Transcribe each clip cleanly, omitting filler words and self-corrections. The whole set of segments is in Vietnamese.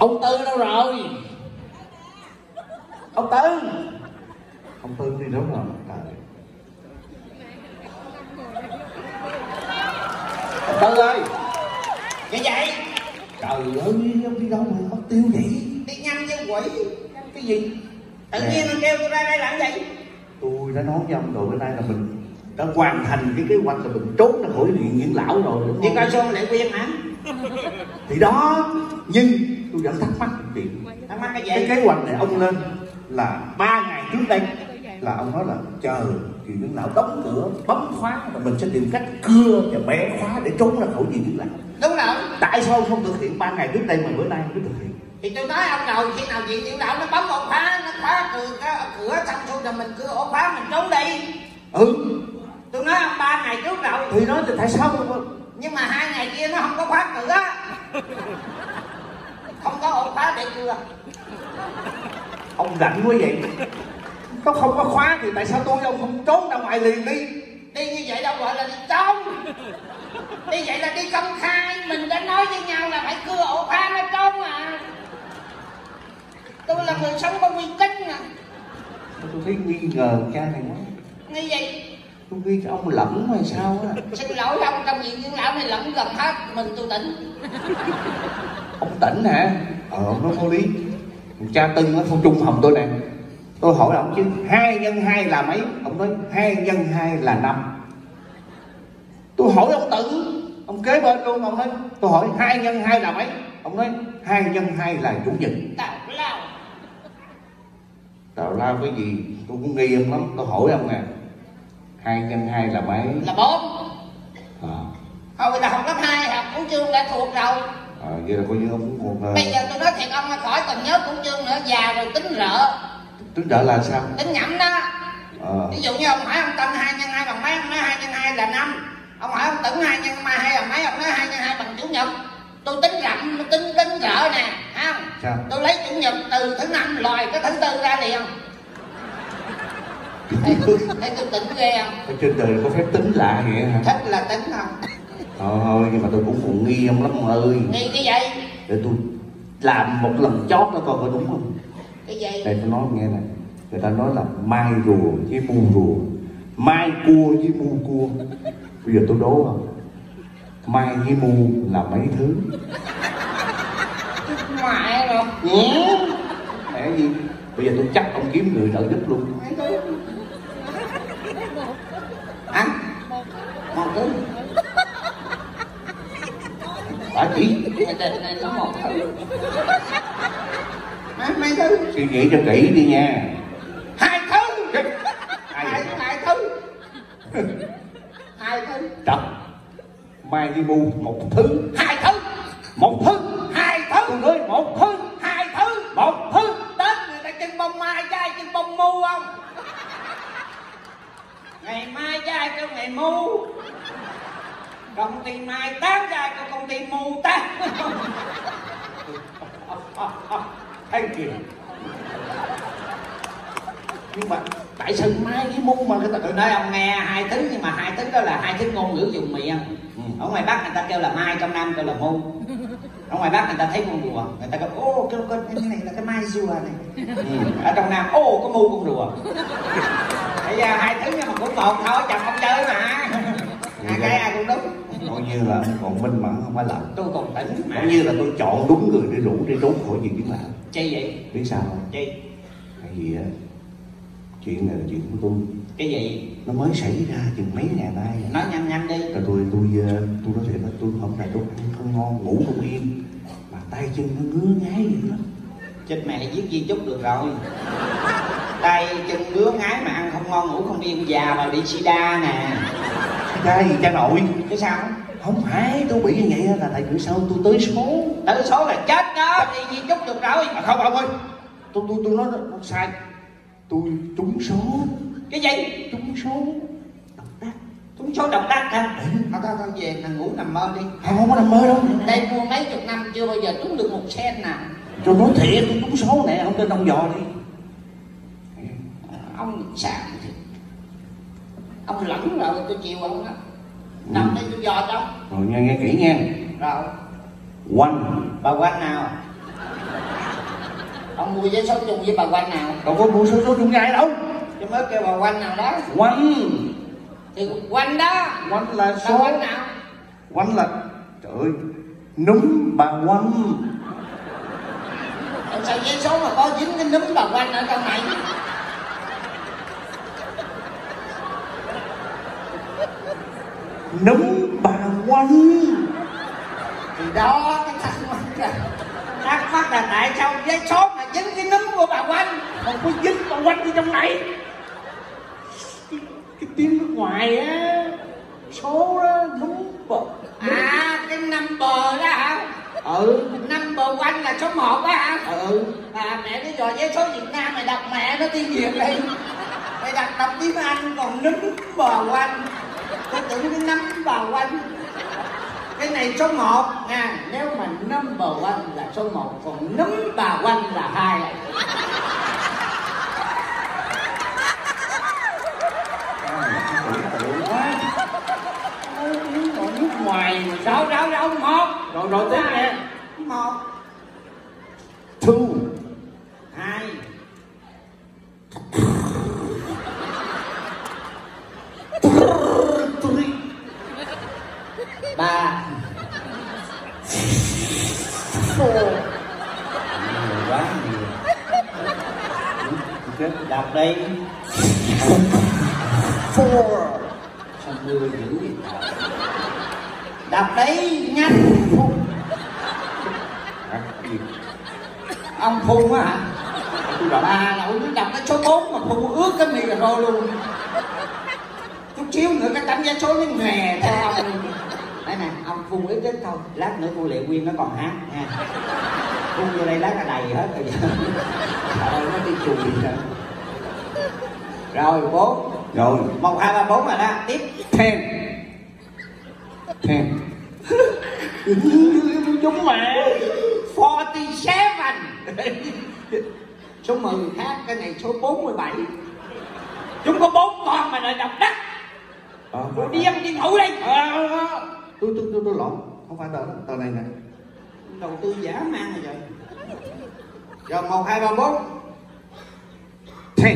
Ông Tư đâu rồi? Ông Tư. Ông Tư đi đâu rồi? Trời. Ông Tư ơi. Vậy vậy? Trời ơi, ông đi đâu mà mất tiêu vậy? Đi nhanh với quỷ. Cái gì? Tự nhiên nó kêu tôi ra đây làm gì? Tôi đã nói với ông rồi, bữa nay là mình đã hoàn thành cái kế hoạch là mình trốn ra khỏi viện dưỡng lão rồi, đúng không? Đi coi show lại quyên hả? Thì đó, nhưng tôi vẫn thắc mắc một chuyện. Thắc mắc cái gì? Cái kế hoạch này ông lên là 3 ngày trước đây là ông nói là chờ viện dưỡng lão đóng cửa bấm khóa và mình sẽ tìm cách cưa và bẻ khóa để trốn ra khỏi viện dưỡng lão. Đúng rồi. Tại sao không thực hiện 3 ngày trước đây mà bữa nay mới thực hiện? Thì tôi nói ông rồi, khi nào viện dưỡng lão nó bấm ổ khóa, nó khóa cửa xong xuôi rồi mình cưa ổ khóa mình trốn đi. Ừ. Tôi nói ông 3 ngày trước rồi. Thì nói thì tại sao nhưng mà 2 ngày kia nó không có khóa cửa, không có ổ khóa để cưa. Ông rảnh quá vậy? Nó không có khóa thì tại sao tôi ông không trốn ra ngoài liền đi? Đi như vậy đâu gọi là đi trốn. Đi vậy là đi công khai. Mình đã nói với nhau là phải cưa ổ khóa nó trốn mà. Tôi là người sống có uy tín nè. Tôi thấy nghi ngờ cha này quá. Như vậy Tôi nghĩ cái ông lẫn hay sao á. xin lỗi ông, trong viện dưỡng lão này lẫn gần hết. Mình tôi tỉnh. Ông tỉnh hả? Ông nói có lý. Cha Tân ở Phong Trung Hồng tôi nè. Tôi hỏi ông chứ 2 x 2 là mấy? Ông nói 2 x 2 là 5. Tôi hỏi ông Tự, ông kế bên luôn, ông nói tôi hỏi 2 x 2 là mấy? Ông nói 2 x 2 là chủ nhật. Tào lao. Tào lao cái gì? Tôi cũng nghi ông lắm. Tôi hỏi ông nè, 2 x 2 là mấy? Là 4. Thôi người ta học lớp 2 học cuốn chương đã thuộc rồi. Vậy là coi như ông cũng còn... Bây giờ tôi nói thiệt ông khỏi còn nhớ cuốn chương nữa. Già rồi tính rợ. Tính rợ là sao? Tính nhẩm đó. Ví dụ như ông hỏi ông Tân 2 x 2 bằng mấy, ông nói 2 x 2 là 5. Ông hỏi ông Tấn 2 x 2 bằng mấy, ông nói 2 x 2 bằng chủ nhật. Tôi tính rậm, tính rợ nè, thấy không? Sao? Tôi lấy chủ nhật từ thứ 5 lòi cái thứ 4 ra liền. Thấy tôi tính ghê không? Ở trên đời có phép tính lạ vậy hả? Thích là tính không? Thôi nhưng mà tôi cũng còn nghi ông lắm ông ơi. Nghi cái gì? Để tôi làm một lần chót đó coi có đúng không? Cái gì? Đây tôi nói nghe nè. Người ta nói là mai rùa với mu rùa, mai cua với mu cua. Bây giờ tôi đố không? Mai với mu là mấy thứ? Ngoại rồi. Mẹ gì? Bây giờ tôi chắc ông kiếm người đỡ giúp luôn. Ăn một thứ. Bà chỉ Cái định này nó một thứ. Mấy thứ. suy nghĩ cho kỹ đi nha. 2 thứ. 2 thứ. 2 thứ. Trật. Mai với mu một thứ. 2 thứ. Một thứ. 2 thứ. Tôi nói một thứ. 2 thứ. Một thứ. Tết người ta chân bông mai chứ ai chân bông mu không? Ngày mai chứ ai kêu ngày mu. Công ty mai tán chứ ai kêu công ty mu tán. Thank you. Nhưng mà tại sao mai với mu mà người ta... Tôi nói ông nghe 2 thứ, nhưng mà 2 thứ đó là 2 thứ ngôn ngữ dùng miệng. Ở ngoài Bắc người ta kêu là mai, trong Nam kêu là mu. Ở ngoài Bắc người ta thấy con rùa, người ta kêu ô cái này là cái mai rùa này. Ở trong Nam ô có mu con rùa. Bây giờ 2 thứ nhưng mà cũng một thôi, chồng không chơi mà. Hai cái ai cũng đúng. Coi như là còn minh mẫn không phải lầm. Tôi còn tỉnh mà. Coi như là tôi chọn đúng người để rủ đi trốn khỏi viện dưỡng lão. Chi vậy? Biết sao không? Chi? Tại vì á, chuyện này là chuyện của tôi. Cái gì? Nó mới xảy ra chừng mấy ngày nay. Nói nhanh đi. Rồi tôi nói thiệt là tôi không phải tôi ăn không ngon, ngủ không yên, mà tay chân nó ngứa ngáy dữ lắm. Chết mẹ giết di chúc được rồi. Tay chân ngứa ngáy mà ăn không ngon ngủ không yên, già mà bị sida nè. Cái gì cha nội? Cái sao? Không phải tôi bị như vậy là tại vì sao tôi tới số. Tới số là chết đó, đi di chúc được rồi. Không ông ơi, tôi nói nó sai. Tôi trúng số. Cái gì? Trúng số độc đắc. Trúng số độc đắc hả? Thôi về là ngủ nằm mơ đi. Không có nằm mơ đâu. Đây mua mấy chục năm chưa bao giờ trúng được 1 cent nào. Tôi nói thiệt tôi trúng số nè, không tin ông dò đi. Ông sạc ông lẫn rồi, tôi chịu ông đó. Nằm đây tôi dò cho. Rồi nghe kỹ nha. Rồi. Quanh. Bà quanh nào? Ông mua vé số chung với bà Quanh nào? Đâu có mua số chung ai đâu. Chứ mới kêu bà Quanh nào đó. Quanh. Thì Quanh đó. Quanh là số. Quanh nào? Quanh là, trời ơi, núm bà Quanh. Sao vé số mà có dính cái núm bà Quanh ở trong này? Núm bà Quanh. Thì đó cái thắc mắc là tại sao vé số mà dính cái núm của bà Quanh? Không có dính bà Quanh ở trong này. Cái tiếng nước ngoài á, số đó, núm bà. À, cái number đó hả? Number Quanh là số 1 đó hả? À, mẹ cái trò vé số Việt Nam mày đọc mẹ nó tiếng Việt đi. Mày đọc tiếng Anh còn núm bà Quanh. Tôi tưởng cái nấm bà Quanh. Cái này số 1 nha. Nếu mà number Quanh là số 1, còn núm bà Quanh là 2. Nước ngoài Đâu 1. rồi tiếp nè. 1 Two. 2 Three. 3 Four. quá nhiều. Đọc đi. Four. Sao mưa dữ vậy? Đọc đi nhanh. Ông Phun á hả? Nội nó đọc cái số 4 mà Phun ướt cái micro luôn. Chút xíu nữa cái tấm vé số nó nhòe theo ông luôn. Đây nè, ông Phun ít ít thôi. Lát nữa cô Lệ Quyên nó còn hát nha. Phun vô đây lát là đầy hết rồi. Trời nó đi chùi rồi. Rồi 4. Rồi 1, 2, 3, 4 rồi đó. Tiếp. 10. 10. Đúng mà. 47. Số 10 khác, cái này số 47. Chúng có 4 con mà lại đọc đất. Cô đi em đi ngủ đi. Tôi lộn. Không phải tờ này nè. Đầu tư giả mang rồi. Rồi 1, 2, 3, 4. 10.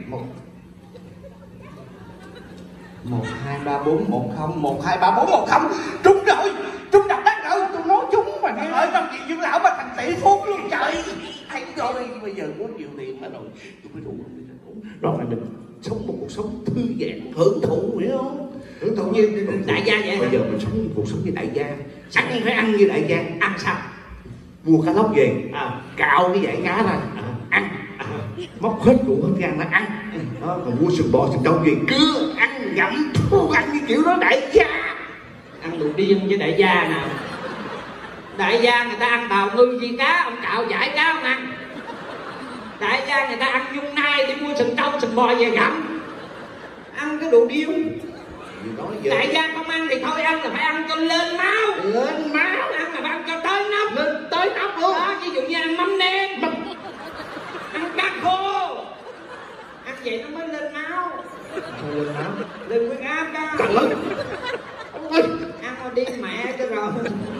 1, 2, 3, 4, 1, 0. 1, 2, 3, 4, 1, 0. Trúng rồi. Trúng đọc đất rồi. Tôi nói chúng mà nghe. Ở trong chuyện Dương Lão mà thành tỷ phú luôn trời. Hay rồi bây giờ có nhiều tiền mà rồi. Tôi mới đủ. Đó là mình sống một cuộc sống thư giãn, hưởng thụ, hiểu không? Hưởng thụ như đại gia vậy. Bây giờ mình sống một cuộc sống như đại gia. Ăn phải ăn như đại gia. Ăn sao? Mua cá lóc về, cạo cái dải cá ra, ăn. Móc hết ruột hết gan ra ăn. Còn mua sườn bò sườn trâu về cưa ăn ngậm ăn như kiểu đó đại gia. Ăn đồ điên với đại gia nào. Đại gia người ta ăn bào ngư chi cá, ông cạo giải cá không ăn. Đại gia người ta ăn nhung nai đi mua sừng trâu sừng bò về gặm. Ăn cái đồ điên. Đại gia không ăn thì thôi, ăn là phải ăn cho lên máu. Lên máu. Ăn là phải ăn cho tới nóc. Lên tới nóc luôn. Đó, ví dụ như ăn mắm nêm, ăn cá khô. Ăn vậy nó mới lên máu. Lên máu. Lên huyết áp đó. Trời ơi. Ăn mà đi mẹ cho rồi.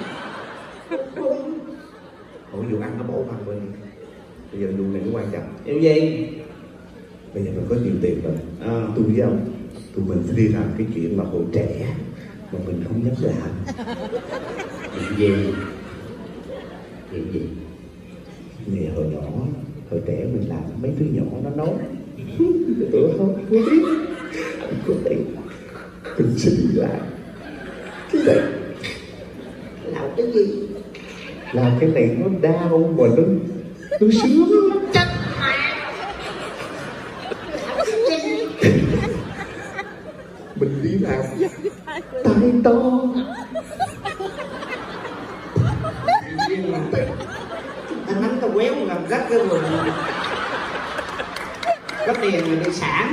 Ủa dù ăn nó bổ ăn bên. Bây giờ luôn này nó quan trọng. Điều gì? Bây giờ mình có nhiều tiền rồi. Tôi với ông, tụi mình sẽ đi làm cái chuyện mà hồi trẻ mà mình không dám làm. Chuyện gì? Chuyện gì? Nè hồi nhỏ, hồi trẻ mình làm mấy thứ nhỏ nó nói. Tụi không biết. Có thể mình sẽ đi làm cái này. Làm cái gì? Làm cái này nó đau mà nó sướng. Chết mẹ. Mình đi làm tay to. Anh nắm tao quéo làm gắt cái vườn. Có tiền rồi đi sản.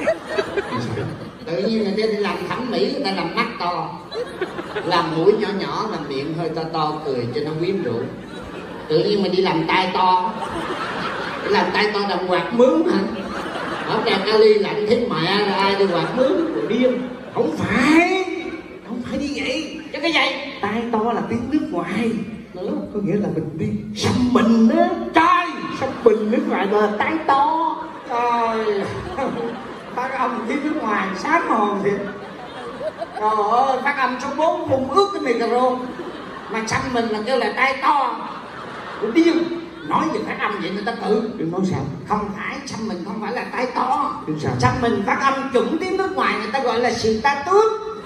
Tự nhiên người ta đi làm thẩm mỹ, người ta làm mắt to, làm mũi nhỏ nhỏ, làm miệng hơi to to, cười cho nó quyến rũ. Tự nhiên mà đi làm tay to, đi làm tay to làm quạt mướn hả? Ở đèo Cali lạnh thấy mẹ là ai đi quạt mướn rồi điên. Không phải như vậy. Chứ cái gì? Tai to là tiếng nước ngoài. Có nghĩa là mình đi xăm mình á. Trời, xăm mình ngoài gọi là tay to. Trời phát âm tiếng nước ngoài sáng hồn thiệt. Trời ơi, phát âm số 4 phun ướt cái micro. Mà xăm mình là kêu là tay to. Ủa điên, nói về phát âm vậy người ta tự. Chứ nói sao? Không phải, xăm mình không phải là tay to. Chứ sao? Xăm mình phát âm chuẩn tiếng nước ngoài người ta gọi là status.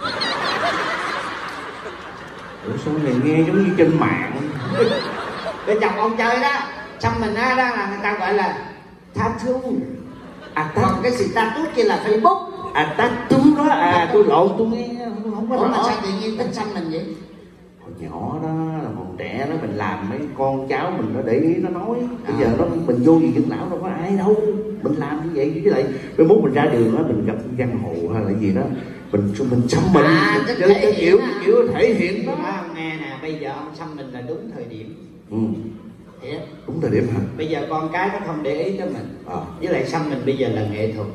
Ủa sao này nghe giống như trên mạng. Bên chồng ông chơi đó, xăm mình đó là người ta gọi là tattoo. Còn cái status kia là Facebook. Tattoo đó, tôi lộn, tôi nghe không có Ủa mà rõ. sao tự nhiên thích xăm mình vậy? Hồi nhỏ đó là còn trẻ đó, mình làm mấy con cháu mình nó để ý nó nói. Bây giờ nó mình vô gì dưỡng lão đâu có ai đâu, mình làm như vậy. Với lại mai mốt mình ra đường đó, mình gặp giang hồ hay là gì đó, mình xăm mình cái kiểu thể hiện đó. Nghe nè, bây giờ ông xăm mình là đúng thời điểm. Thiệt. Đúng thời điểm hả? Bây giờ con cái nó không để ý tới mình. Với lại xăm mình bây giờ là nghệ thuật.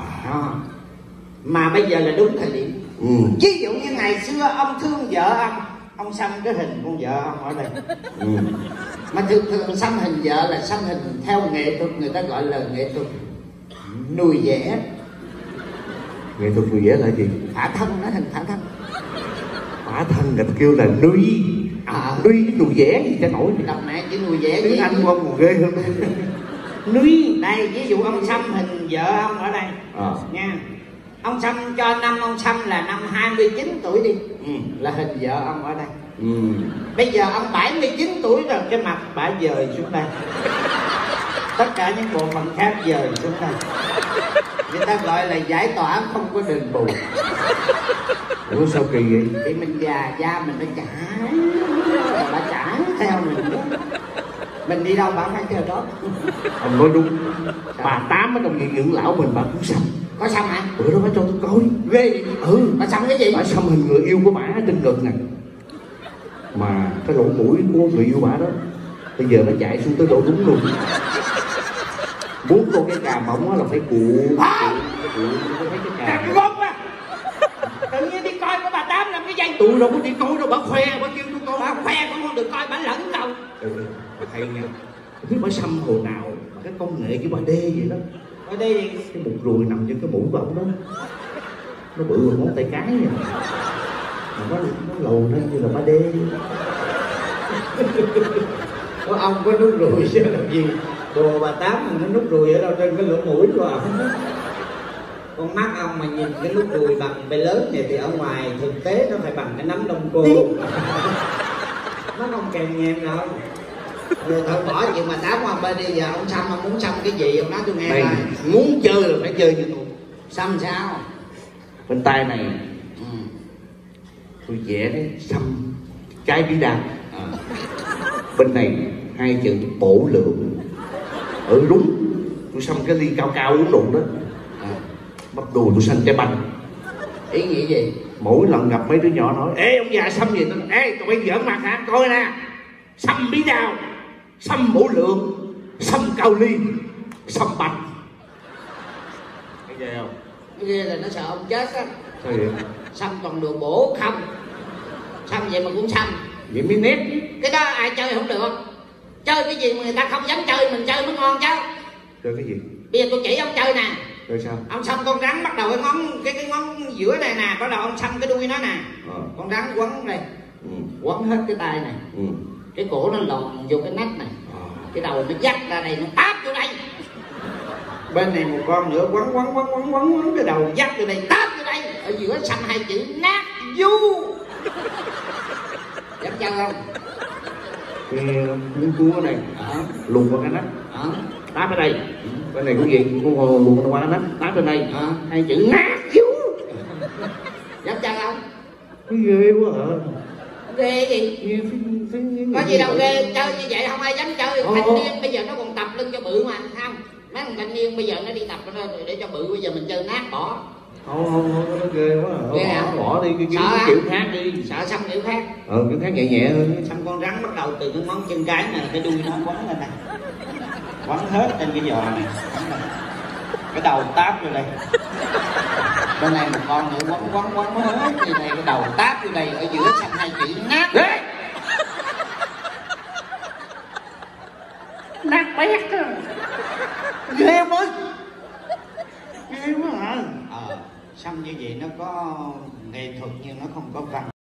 Mà bây giờ là đúng thời điểm. Ví dụ như ngày xưa ông thương vợ ông xăm cái hình con vợ ông ở đây. Mà thường xăm hình vợ là xăm hình theo nghệ thuật, người ta gọi là nghệ thuật nuôi vẽ. Nghệ thuật nuôi vẽ là gì? Phả thân, nó hình phả thân. Phả thân người ta kêu là nuôi. Nuôi nuôi vẽ gì cho nổi. Đọc mẹ chỉ nuôi vẽ tiếng Anh của ông còn ghê hơn. Nuôi. Đây ví dụ ông xăm hình vợ ông ở đây nha. Ông xăm cho năm ông xăm là năm 29 tuổi đi. Là hình vợ ông ở đây. Bây giờ ông 79 tuổi rồi, cái mặt bả dời xuống đây. Tất cả những bộ phận khác dời xuống đây. Người ta gọi là giải tỏa không có đền bù. Ủa sao kỳ vậy? Thì mình già da mình phải trả. Bà trả theo mình đó. Mình đi đâu bà phải theo đó. Ông nói đúng. Bà Tám ở trong viện dưỡng lão mình bà cũng xăm. Có xăm hả? Bữa đó bà cho tôi coi. Ghê. Bà xăm cái gì? Bà xăm hình người yêu của bà trên ngực nè. Mà cái lỗ mũi của người yêu bà đó bây giờ nó chạy xuống tới độ đúng luôn. Muốn cô cái cà mỏng là phải cuộn. Cái gốc á. Tự nhiên đi coi của bà Tám làm cái gì? Tôi đâu có đi coi đâu, bà khoe, bà kêu tôi coi. Bà khoe cũng không được coi, bà lẫn đâu. Hay nha. Không biết bà xăm hồi nào mà cái công nghệ kiểu bà đê vậy đó. Ở đây cái bụng ruồi nằm trên cái mũi của ông đó, nó bự hơn ngón tay cái vậy. Mà nó lầu lên như là ba đê. Có ông có nút ruồi chứ làm gì? Đồ bà Tám mà nó nút ruồi ở đâu trên cái lỗ mũi của ông. Con mắt ông mà nhìn cái nút ruồi bằng bề lớn này thì ở ngoài thực tế nó phải bằng cái nắm đông cô. Nó không kèm nhèm đâu. Rồi thôi bỏ chuyện mà Tám qua bên đi, giờ ông xăm ông muốn xăm cái gì ông nói tôi nghe coi. Muốn chơi là phải chơi như tôi. Xăm sao? Bên tay này tôi vẽ cái xăm trái bí đao. Bên này hai chữ bổ lượng. Đúng, tôi xăm cái ly cao cao uống rượu đó. Bắp đùi tôi xanh trái banh. Ý nghĩa gì? Mỗi lần gặp mấy đứa nhỏ nói: ê ông già xăm gì? Tôi nói: ê tụi bay giỡn mặt hả? Coi nè, xăm bí đao, xăm bổ lượng, xăm cao ly, xăm banh. Thấy ghê không? Ghê là nó sợ ông chết á. Sao vậy? Xăm toàn đồ bổ không. Xăm vậy mà cũng xăm. Vậy mới nét. Cái đó ai chơi không được. Chơi cái gì mà người ta không dám chơi, mình chơi mới ngon chứ. Chơi cái gì? Bây giờ tôi chỉ ông chơi nè. Chơi sao? Ông xăm con rắn, bắt đầu cái ngón giữa này nè, bắt đầu ông xăm cái đuôi nó nè. Con rắn quấn đây. Quấn hết cái tay này. Cái cổ nó lồng vô cái nách này. Cái đầu nó dắt ra đây, nó táp vô đây. Bên này một con nữa quấn cái đầu dắt vô đây, táp vô đây. Ở giữa xăm hai chữ nát du. Dám chơi không? Cái miếng cua này luồn qua cái nách, táp ở đây. Bên này cũng vậy, con luồn qua cái nách, táp bên đây. Hai chữ nát du. Dám chơi không? Cái ghê quá hả? Ghê gì? Có gì đâu ghê, chơi như vậy không ai dám chơi. Thanh niên bây giờ nó còn tập lưng cho bự mà, không? Mấy thằng thanh niên bây giờ nó đi tập để cho bự, bây giờ mình chơi nát bỏ. Không, nó ghê quá. Ghê hả? Bỏ đi cái kiểu khác đi. Sợ xăm kiểu khác. Kiểu khác nhẹ nhẹ hơn. Xăm con rắn bắt đầu từ cái ngón chân cái này, cái đuôi nó quấn lên này. Quấn hết trên cái giò này. Cái đầu táp vô đây. Bên này một con nữa quấn hết như này, cái đầu táp vô đây, ở giữa xăm hai chữ nát. Đấy. Nát bét á. xăm như vậy nó có nghệ thuật nhưng nó không có văn.